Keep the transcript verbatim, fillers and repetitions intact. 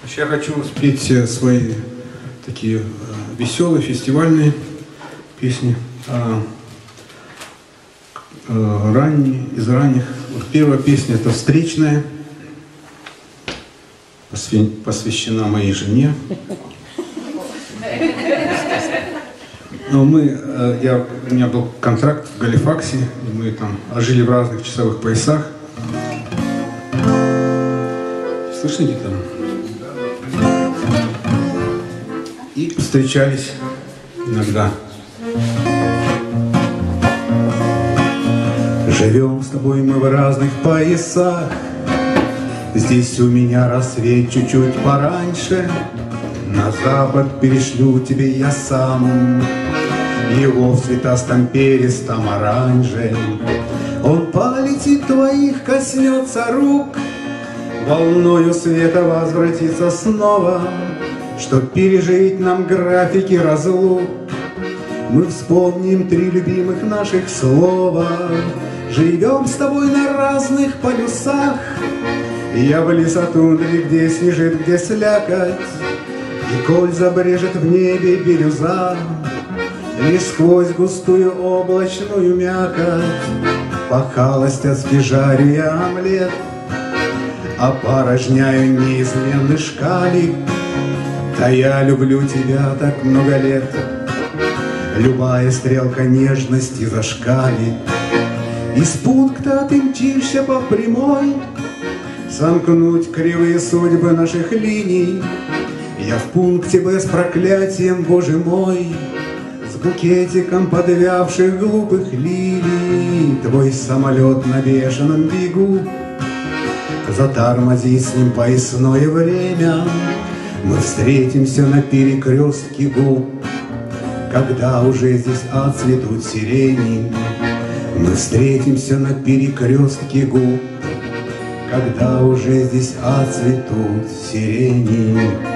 Я хочу спеть свои такие веселые фестивальные песни, ранние, из ранних. Вот первая песня — это «Встречная», посвящена моей жене. Но мы, я, у меня был контракт в Галифаксе, и мы там жили в разных часовых поясах. Слышите там? И встречались иногда. Живем с тобой мы в разных поясах. Здесь у меня рассвет чуть-чуть пораньше. На запад перешлю тебе я сам его в цветастом перистом оранже. Он полетит твоих, коснется рук, волною света возвратится снова, чтоб пережить нам графики разлук. Мы вспомним три любимых наших слова. Живем с тобой на разных полюсах. Я в лесотундре, где снежит, где слякоть, и коль забрежет в небе бирюза, лишь сквозь густую облачную мякоть по-холостяцки жарю я омлет, опорожняю неизменный шкалик. Да я люблю тебя так много лет, любая стрелка нежности зашкалит. Из пункта ты мчишься по прямой, сомкнуть кривые судьбы наших линий. Я в пункте Б с проклятием, Боже мой, с букетиком подвявших глупых лилий. Твой самолет на бешеном бегу, затормози с ним поясное время. Мы встретимся на перекрестке губ, когда уже здесь отцветут сирени. Мы встретимся на перекрестке губ, когда уже здесь отцветут сирени.